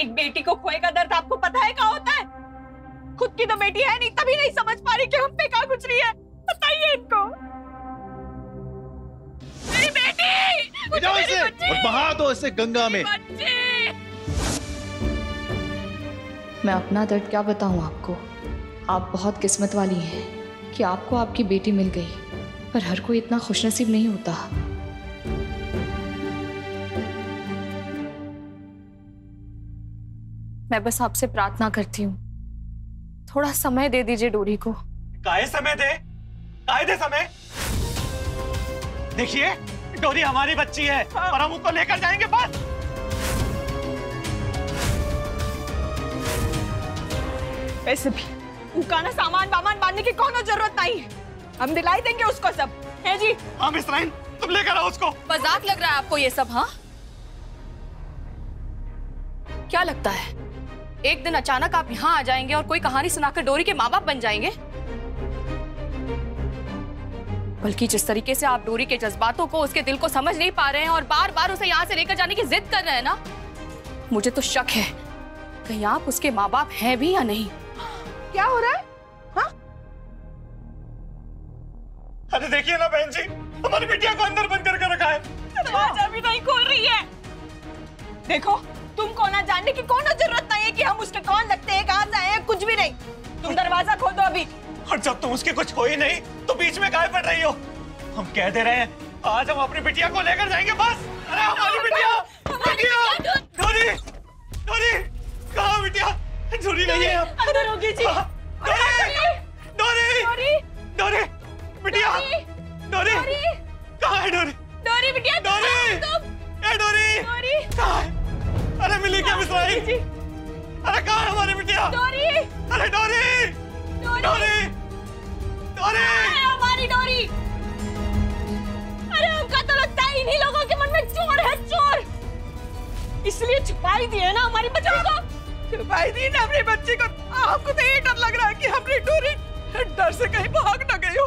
एक बेटी को खोए का दर्द आपको पता है क्या होता है? खुद की तो बेटी है नहीं, तभी नहीं समझ पा रही कि हम पे क्या गुजरी है। बताइए इनको। मेरी बेटी, जाओ इसे और बहा दो इसे गंगा में। मैं अपना दर्द क्या बताऊं आपको। आप बहुत किस्मत वाली हैं कि आपको आपकी बेटी मिल गई, पर हर कोई इतना खुशनसीब नहीं होता। मैं बस आपसे प्रार्थना करती हूँ, थोड़ा समय दे दीजिए डोरी को। काहे समय दे? काहे दे समय? देखिए डोरी हमारी बच्ची है और हम उसको लेकर जाएंगे बस। वैसे भी उकाना सामान बांधने की कौन जरूरत नहीं है, हम दिलाई देंगे उसको सब, है जी? हाँ मिस्राइन, तुम लेकर आओ उसको। मजाक लग रहा है आपको ये सब? हाँ, क्या लगता है एक दिन अचानक आप यहाँ आ जाएंगे और कोई कहानी सुनाकर डोरी के माँ बाप बन जाएंगे? बल्कि जिस तरीके से आप डोरी के जज्बातों को, उसके दिल को समझ नहीं पा रहे हैं और बार बार उसे यहाँ से लेकर जाने की जिद कर रहे हैं ना, मुझे तो शक है कहीं आप उसके माँ बाप हैं भी या नहीं। क्या हो रहा है? हाँ? अरे देखिए ना बहन जी, हमारी बिटिया को अंदर बंद करके रखा है। दरवाजा भी नहीं खोल रही है। देखो तुमको ना जानने की कौन जरूरत नहीं है कि हम उसके कौन लगते हैं, कहाँ से आए हैं, कुछ भी नहीं। तुम दरवाजा खोल दो अभी। और जब तुम उसके कुछ हो ही नहीं तो बीच में काहे पड़ रही हो? हम कह दे रहे हैं आज हम अपनी बिटिया को लेकर जाएंगे बस। अरे हमारी बिटिया, बिटिया, डोरी, डोरी, कहाँ बिटिया? डोरी नहीं है। अंदर होगी जी। डोरी, डोरी, डोरी, बिटिया, डोरी, कहाँ है डोरी? डोरी बिटिया, डोरी, ए डोरी, कहाँ है? अरे मिली क्या मिस्राई? अरे कहाँ है हमारी बिटिया? डोरी, अरे डोरी, डोरी, डोरी, हमारी डोरी। अरे हमका तो लगता है इन्हीं लोगों के मन में चोर है, चोर, इसलिए छुपाई दी है ना हमारी बच्ची को। छुपाई दी ना अपनी बच्ची को। आपको तो ये डर लग रहा है कि हमारी डोरी डर से कहीं भाग न गई हो।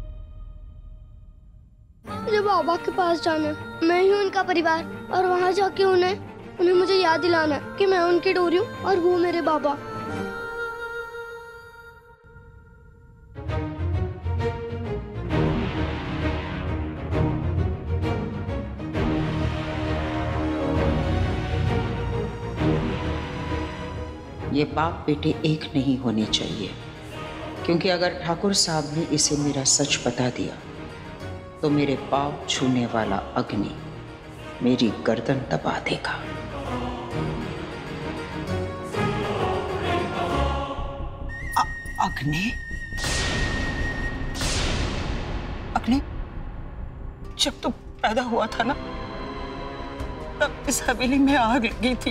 मुझे बाबा के पास जाना है, मैं ही उनका परिवार, और वहाँ जाके उन्हें मुझे याद दिलाना है कि मैं उनकी डोरी हूँ और वो मेरे बाबा। ये बाप बेटे एक नहीं होने चाहिए, क्योंकि अगर ठाकुर साहब ने इसे मेरा सच बता दिया तो मेरे पाँव छूने वाला अग्नि मेरी गर्दन दबा देगा। अग्नि? अग्नि, जब तू पैदा हुआ था ना, तब इस हवेली में आग लगी थी।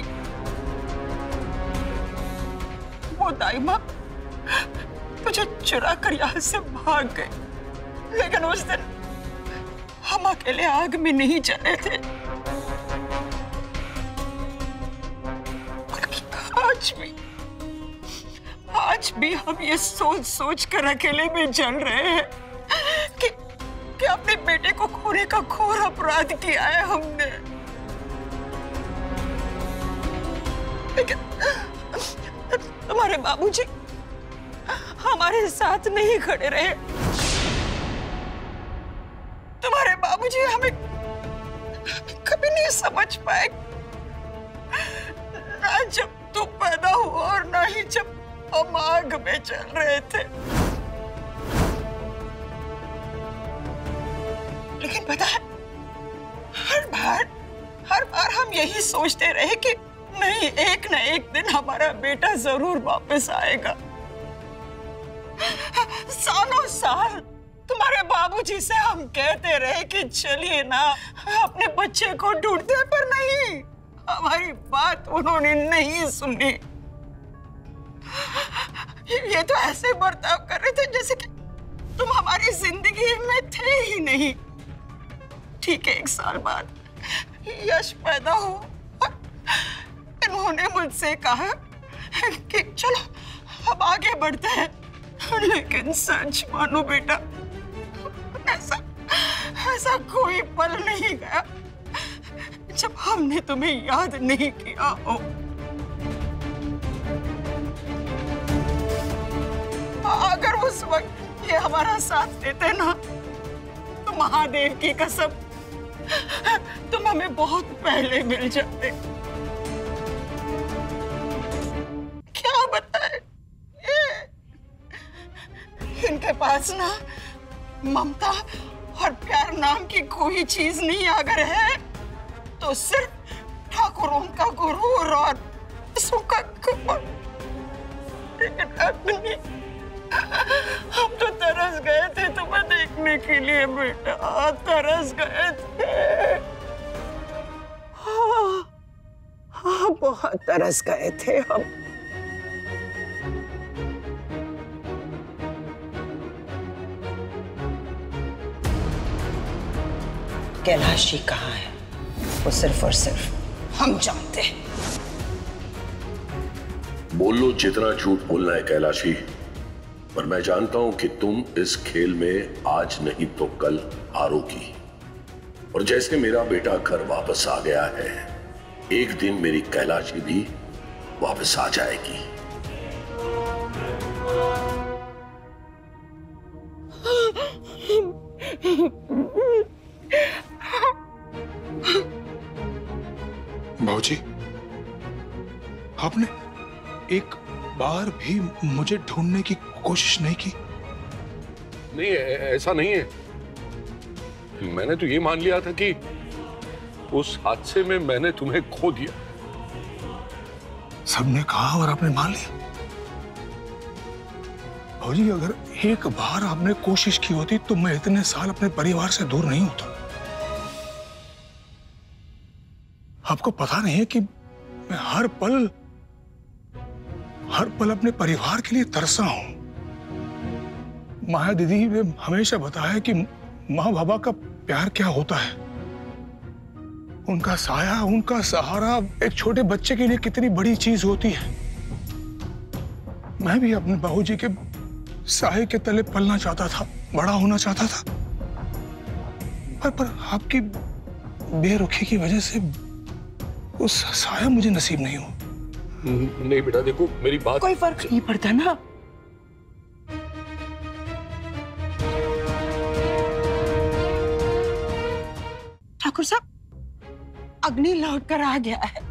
वो दाइमा तुझे चुरा कर यहाँ से भाग गए, लेकिन उस दिन हम अकेले आग में नहीं जले थे। आज भी हम ये सोच सोच कर अकेले में जल रहे हैं कि अपने बेटे को खोने का घोर अपराध किया है हमने। लेकिन तुम्हारे बाबूजी हमारे साथ नहीं खड़े रहे। तुम्हारे बाबूजी हमें कभी नहीं समझ पाए, ना जब तू पैदा हुआ और ना ही जब हम आग में चल रहे थे। लेकिन पता है, हर बार हम यही सोचते रहे कि नहीं, एक न एक दिन हमारा बेटा जरूर वापस आएगा। सालों साल तुम्हारे बाबूजी से हम कहते रहे कि चलिए ना अपने बच्चे को ढूंढते, पर नहीं, हमारी बात उन्होंने नहीं सुनी। ये तो ऐसे बर्ताव कर रहे थे जैसे कि तुम हमारी जिंदगी में थे ही नहीं। ठीक है, 1 साल बाद यश पैदा हुआ, इन्होंने मुझसे कहा कि चलो अब आगे बढ़ते हैं, लेकिन सच मानो बेटा, ऐसा कोई पल नहीं गया जब हमने तुम्हें याद नहीं किया हो। अगर उस वक्त ये हमारा साथ देते ना, तो महादेव की कसम तुम हमें बहुत पहले मिल जाते। क्या बताए, इनके पास ना ममता और प्यार नाम की कोई चीज नहीं अगर है तो सिर्फ ठाकुरों का गुरूर और सुखा कुमार। हम तो तरस गए थे तुम्हें देखने के लिए बेटा, तरस गए थे। हाँ, बहुत तरस गए थे हम। कैलाश जी कहाँ है वो सिर्फ और सिर्फ हम जानते हैं। बोल लो जितना झूठ बोलना है कैलाशी, पर मैं जानता हूं कि तुम इस खेल में आज नहीं तो कल हारोगी। और जैसे मेरा बेटा घर वापस आ गया है, एक दिन मेरी कैलाशी भी वापस आ जाएगी। भाऊजी, आपने एक बार भी मुझे ढूंढने की कोशिश नहीं की? नहीं, ऐसा नहीं है। मैंने तो ये मान लिया था कि उस हादसे में मैंने तुम्हें खो दिया। सबने कहा और आपने मान लिया? भाऊजी, अगर एक बार आपने कोशिश की होती तो मैं इतने साल अपने परिवार से दूर नहीं होता। आपको पता नहीं है कि मैं हर पल अपने परिवार के लिए तरसा हूं। माया दीदी ने हमेशा बताया कि माँ बाबा का प्यार क्या होता है, उनका साया, उनका सहारा एक छोटे बच्चे के लिए कितनी बड़ी चीज होती है। मैं भी अपने बाबूजी के साये के तले पलना चाहता था, बड़ा होना चाहता था, पर आपकी बेरुखी की वजह से वो साया मुझे नसीब नहीं हो। नहीं बेटा, देखो मेरी बात, कोई फर्क नहीं पड़ता ना। ठाकुर साहब, अग्नि लौट कर आ गया है।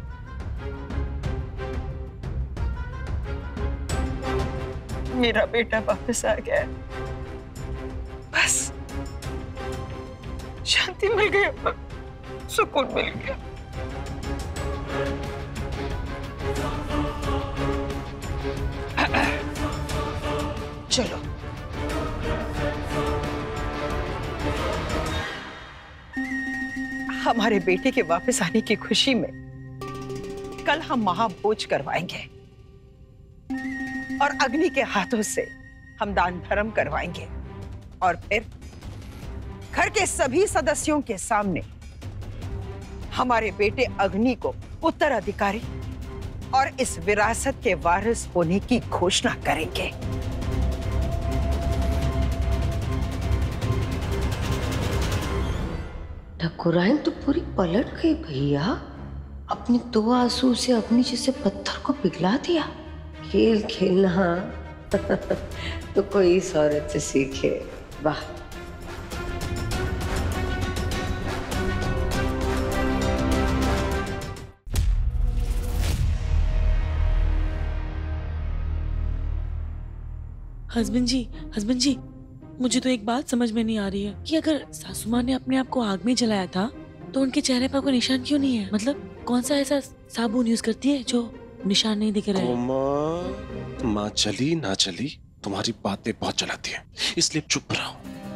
मेरा बेटा वापस आ गया है। बस शांति मिल गई, सुकून मिल गया। चलो हमारे बेटे के वापस आने की खुशी में कल हम महाभोज करवाएंगे और अग्नि के हाथों से हम दान धर्म करवाएंगे और फिर घर के सभी सदस्यों के सामने हमारे बेटे अग्नि को उत्तराधिकारी और इस विरासत के वारिस होने की घोषणा करेंगे। ठाकुराइन तो पूरी पलट गई भैया, अपने 2 आंसू से अपनी जैसे पत्थर को पिघला दिया। खेल खेलना तो कोई इस औरत से सीखे। वाह। हस्बैंड जी, मुझे तो एक बात समझ में नहीं आ रही है कि अगर सासू माँ ने अपने आप को आग में जलाया था तो उनके चेहरे पर कोई निशान क्यों नहीं है? मतलब कौन सा ऐसा साबुन यूज करती है जो निशान नहीं दिख रहे? माँ चली ना चली, तुम्हारी बातें बहुत चलाती है, इसलिए चुप रहो।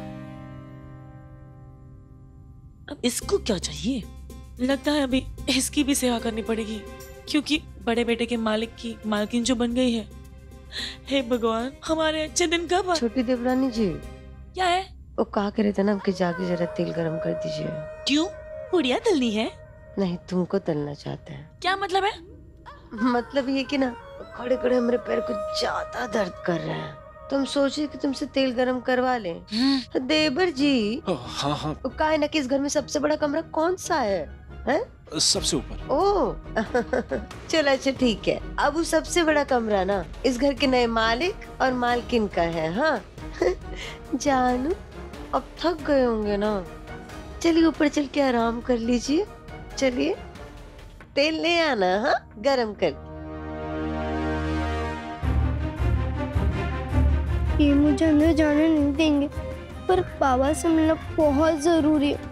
अब इसको क्या चाहिए? लगता है अभी इसकी भी सेवा करनी पड़ेगी, क्योंकि बड़े बेटे के मालिक की मालकिन जो बन गई है। हे भगवान, हमारे अच्छे दिन कब? छोटी देवरानी जी, क्या है? वो कहा करे थे ना कि जाके जरा तेल गरम कर दीजिए। क्यों? पूड़ियाँ तलनी है? नहीं, तुमको तलना चाहते हैं। क्या मतलब है? मतलब ये कि ना खड़े खड़े हमारे पैर को ज्यादा दर्द कर रहे हैं, तो हम सोचे कि तुमसे तेल गरम करवा लें। देवर जी, हाँ, का है ना कि इस घर में सबसे बड़ा कमरा कौन सा है? है? सबसे ऊपर। ओह चलो अच्छा ठीक है। अब वो सबसे बड़ा कमरा ना इस घर के नए मालिक और मालकिन का है। हाँ जानू अब थक गए होंगे ना, चलिए ऊपर चल के आराम कर लीजिए। चलिए तेल ले आना, हाँ गरम कर। ये मुझे अंदर जाने नहीं देंगे, पर बाबा से मिलना बहुत जरूरी है।